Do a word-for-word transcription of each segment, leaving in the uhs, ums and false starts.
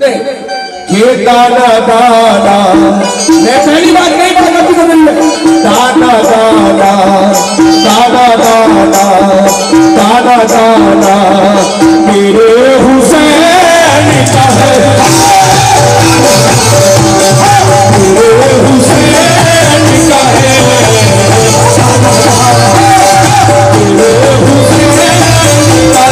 के दाना दाना मैं पहली बार नहीं पढ़ा करती समझ में दाना दाना दाना दाना दाना दाना मेरे हुसैन का है मेरे हुसैन का है मेरे हुसैन का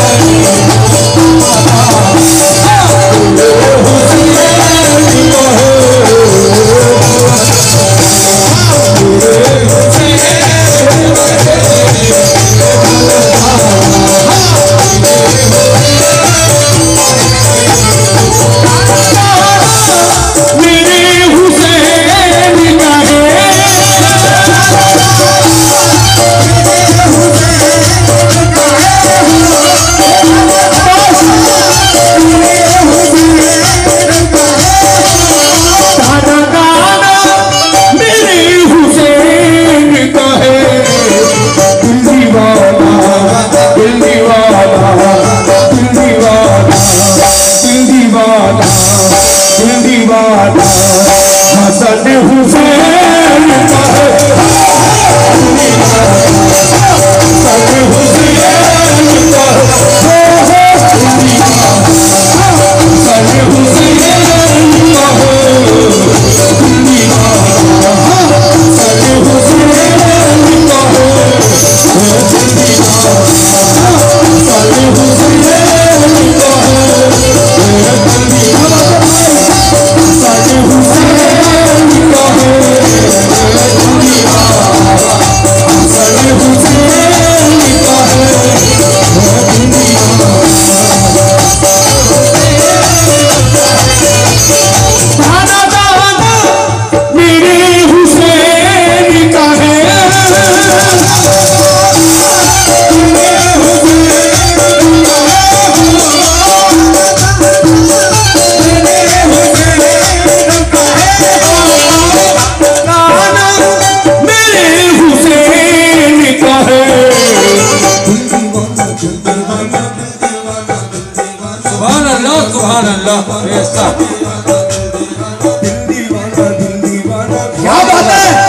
क्या बात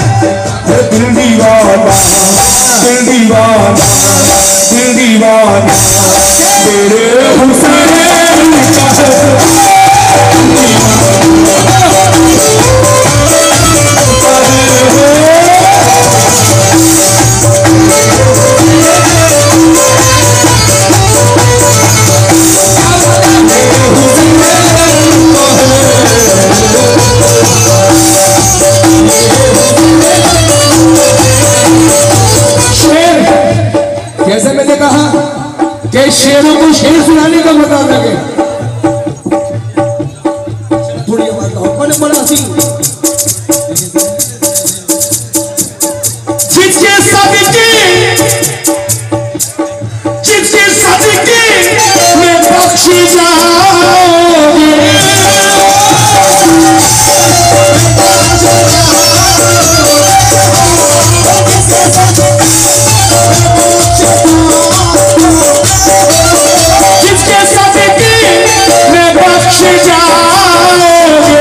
है दिल दीवाना दिल दीवाना दिल दीवाना मेरे हुसैन का जैसे मैंने कहा कि शेरों को शेर सुनाने का मौका लगे थोड़ी आवाज लाओ बड़े बड़ा सी जिसके सदके जिसके सदके में बख्शी जाओगे जिसके सदके में बख्श जाओगे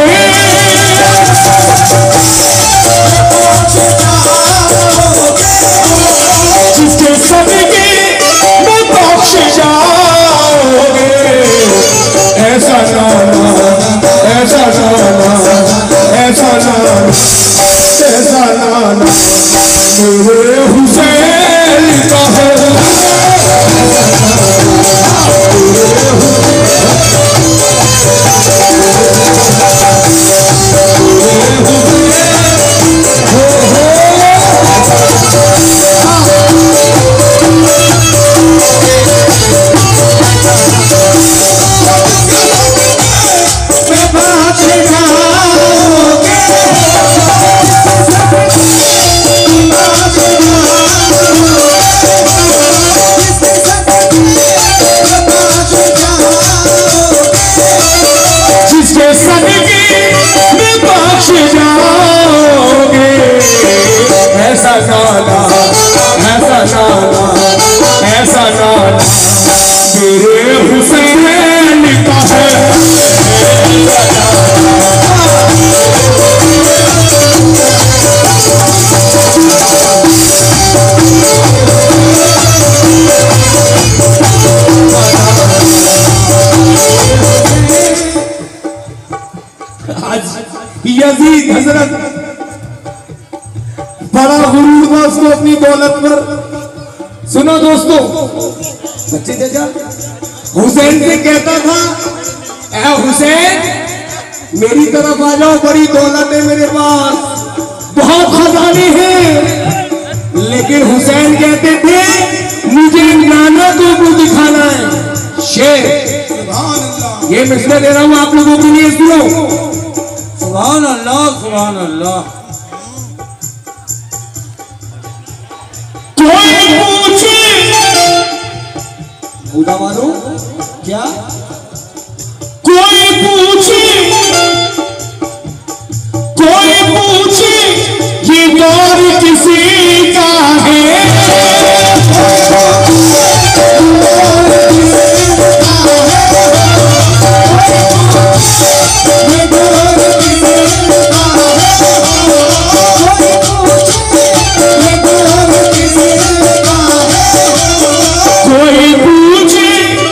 जिसके सदके में बख्श जाओगे ऐसा नाना ऐसा नाना ऐसा नाना ऐसा नाना मेरे हुसैन का है ऐसा नाना ऐसा नाना ऐसा नाना मेरे हुसैन का है। यजीद हजरत बड़ा गुरूर था उसको अपनी दौलत पर। सुनो दोस्तों, सच्ची चाचा हुसैन से कहता था, ए हुसैन मेरी तरफ आ जाओ, बड़ी दौलत है मेरे पास, बहुत खजाने हैं। लेकिन हुसैन कहते थे मुझे नाना को मुंह दिखाना है। शेर ये मिसरा दे रहा हूं आप लोगों के लिए, सुनो। सुभान अल्लाह सुभान अल्लाह। कोई पूछे बूढ़ा मानो क्या, कोई पूछे कोई पूछे ये दौर किसी का है, कोई पूछे,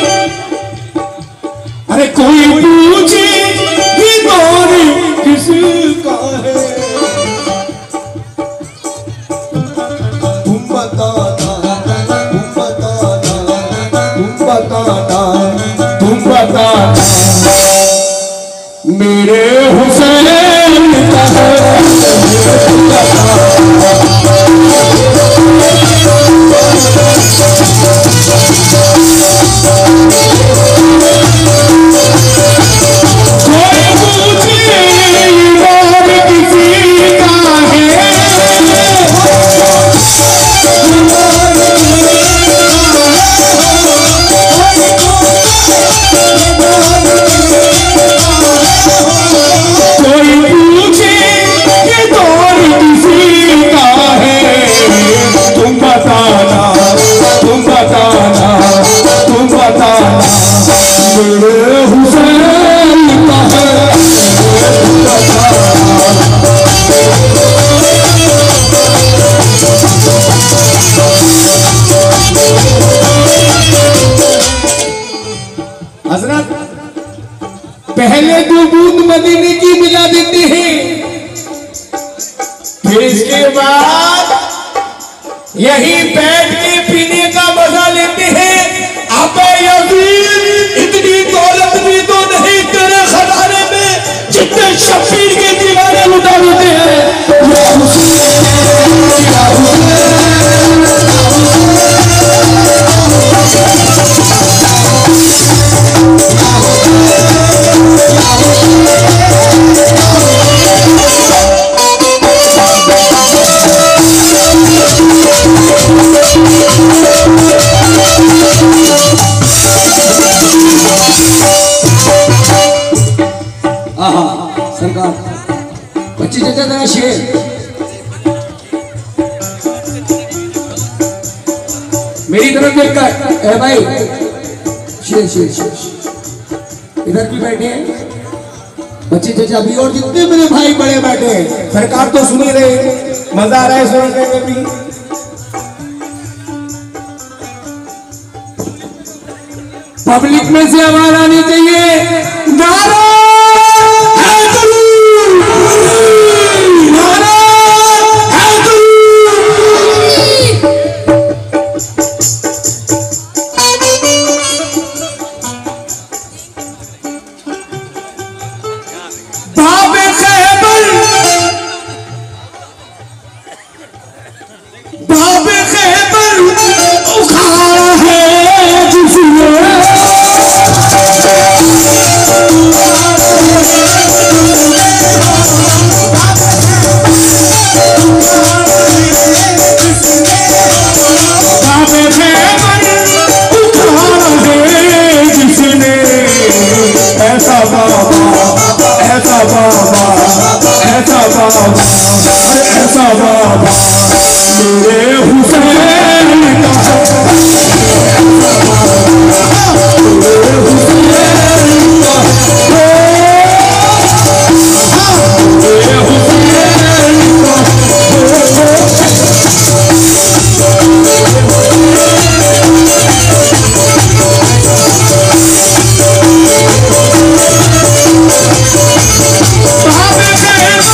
अरे कोई पूछे ये दौर किसका है, तुम बताना तुम बताना तुम बताना तुम बताना मेरे हुसैन का है, तुम बताना। हजरत पहले दो बूंद मदीने की मिला देते हैं, फिर इसके बाद यही बैठ के पीने का मजा लेते हैं। अब यजीद इतनी दौलत भी तो नहीं तेरे खजाने में जितने शब्बीर के दीवाने लुटा देते हैं। सरकार बच्ची चाचा तेरा शेर मेरी तरफ देखकर, ए भाई शेर शेर शेर इधर भी बैठे हैं बच्ची चाचा भी, और जितने मेरे भाई बड़े बैठे हैं। सरकार तो सुनी रहे, मजा आ रहा है सुनने में भी। पब्लिक में से आवाज आनी चाहिए, नारा ऐसा बाबा मेरे हुसैन का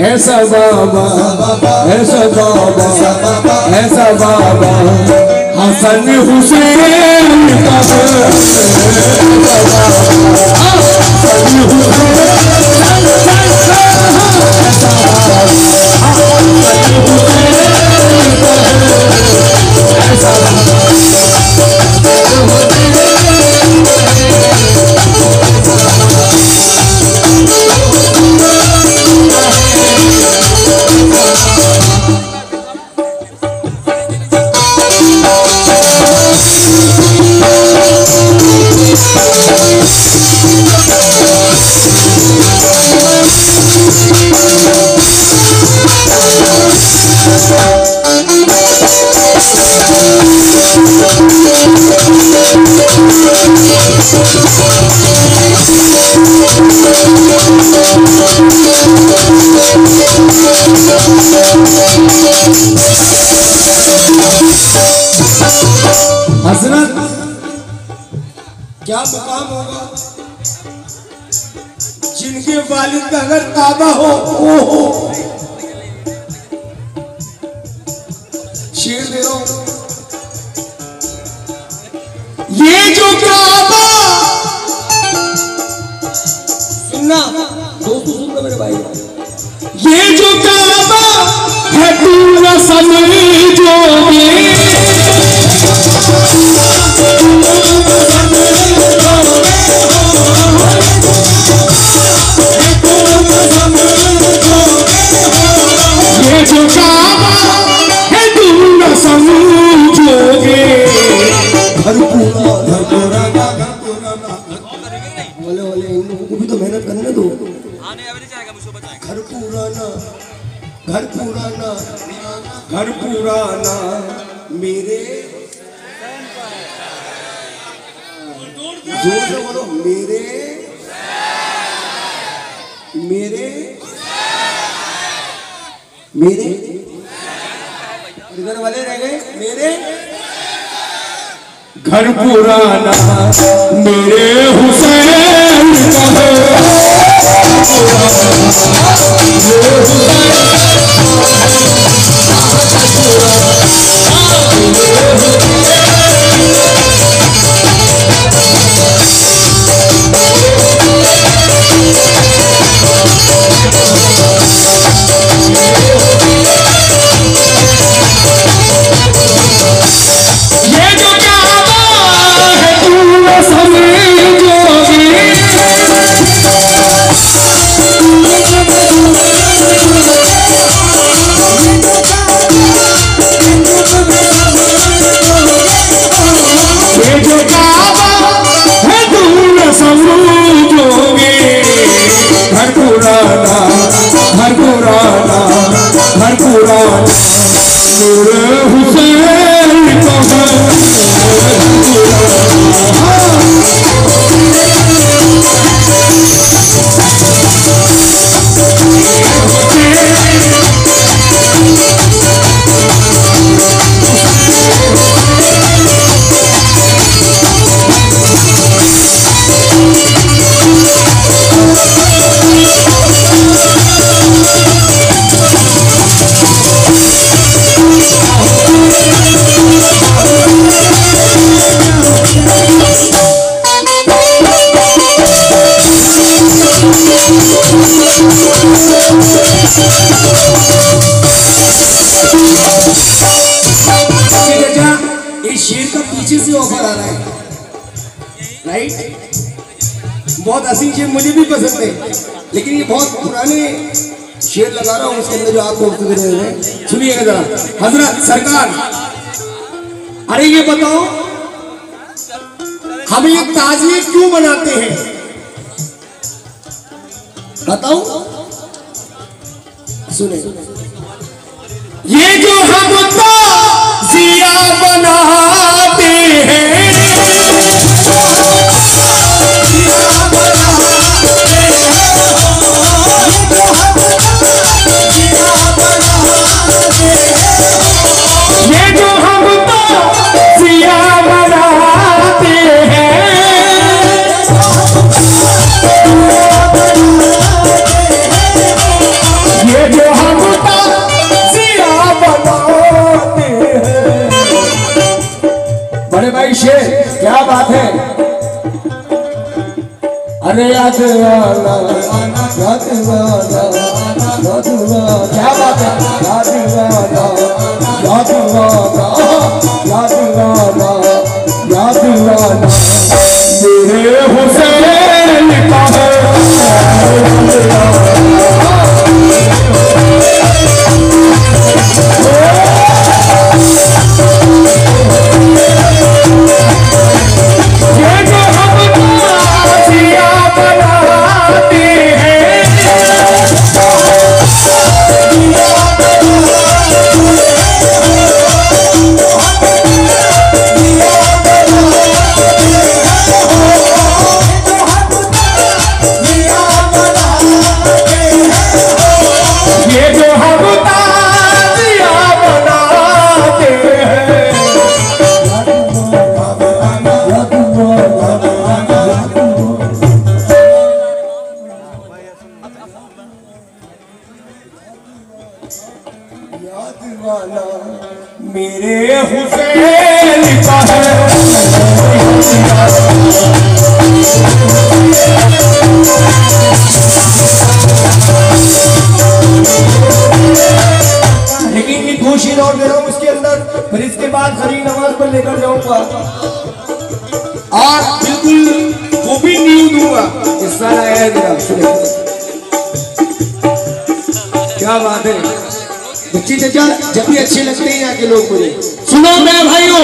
ऐसा बाबा ऐसा बाबा ऐसा बाबा हसन हुसैन का हसन हजरत क्या मुकाम होगा जिनके वालिद का अगर काबा हो वो हो। शेर दे रहा हूं ये जो काबा सुनना दोस्तों सुन लो मेरे भाई ये जो काबा है पूरा समझोगे ये जो काबा है पूरा समझोगे घर पूरा घर पूरा घर पूरा वाले वाले इन लोगों को भी तो मेहनत करने दो घर पुराना घर पुराना घर पुराना मेरे जोर से बोलो मेरे मेरे मेरे इधर वाले रह गए मेरे घर पुराना मेरे हुसैन का है। ये जो काबा है पूरा समझोगे ये जो काबा है पूरा समझोगे घर पुराना घर पुराना घर पुराना मेरे हुसैन का है। इस शेर का पीछे से ऑफर आ रहा है राइट बहुत हसीन शेर मुझे भी पसंद है लेकिन ये बहुत पुराने शेर लगा रहा हूँ उसके अंदर जो आपको सुनिएगा जरा हजरत सरकार अरे ये बताओ हम ये ताजिए क्यों बनाते हैं बताओ सुने ये जो हम ताज़िया बनाते हैं ये जो हम ताज़िया बनाते हैं ये जो अरे याद वाला याद वाला याद वाला क्या बात है याद वाला याद वाला याद वाला याद वाला मेरे हुसैन का है मेरे हुसैन का है लेकिन एक खुशी लौट दे रहा हूँ उसके अंदर, फिर इसके बाद खरी नमाज पर लेकर जाऊंगा और बिल्कुल वो भी न्यू दूंगा। इस साल आया है मेरा, क्या बात है बच्ची चाचा, जब भी अच्छे लगते हैं यहाँ के लोग मुझे। सुनो मेरे भाइयों,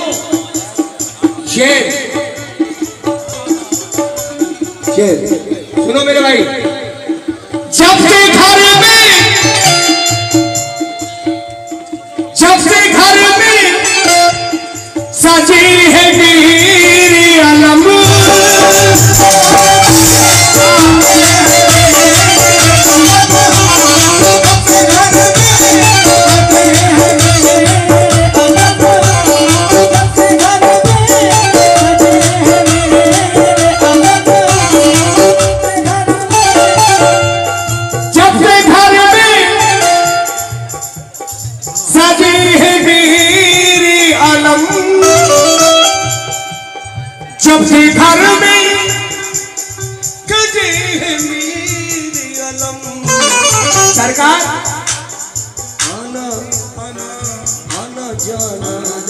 शेर शेर सुनो मेरे भाई। जब से घर में जब से घर में सजी है मेरी अलम, जब से घर में गजे है मेरी अलम। सरकार आना आना आना जाना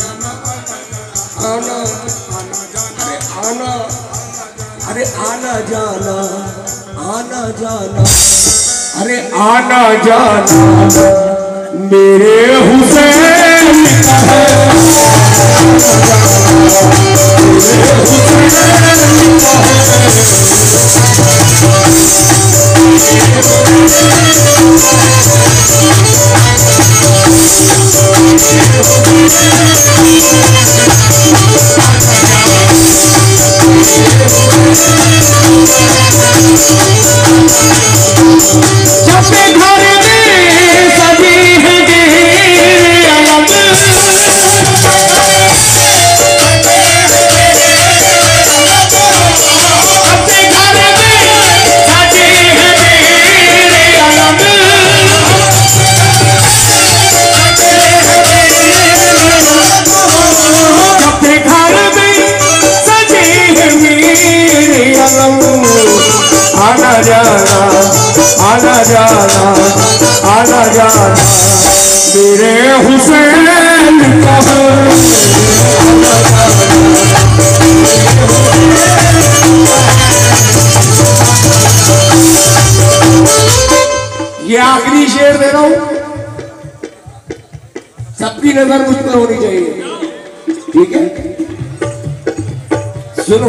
आना अरे आना अरे आना जाना आना जाना अरे आना जाना मेरे हुसैन का है। जब से घर में सजी है मेरी अलम, आना जाना आना जाना आना जाना मेरे हुसैन का है। ये आखिरी शेर दे रहा हूं, सबकी नजर मुझ पर होनी चाहिए, ठीक है? सुनो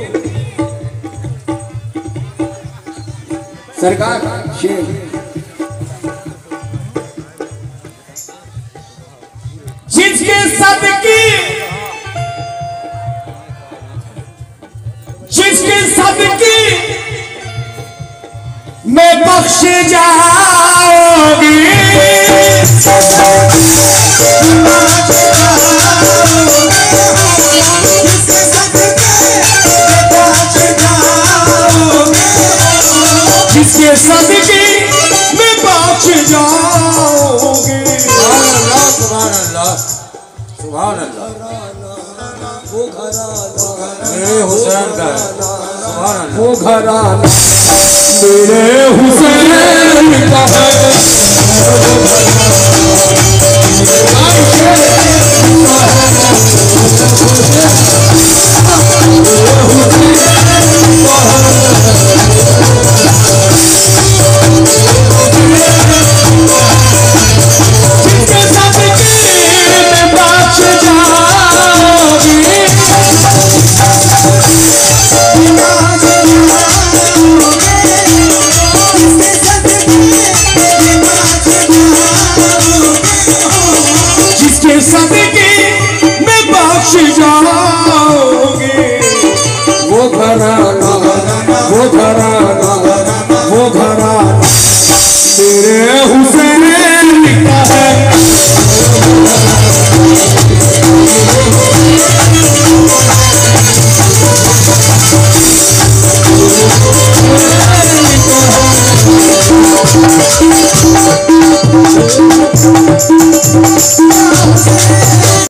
सरकार, शेर जिसके सदकी जिसके सदकी मैं बख्श जाओगी, जिसके सदके में बख्श जाओगे। सुभान अल्लाह। वो घराना मेरे हुसैन का है, सुभान अल्लाह। वो घराना मेरे हुसैन का है। Something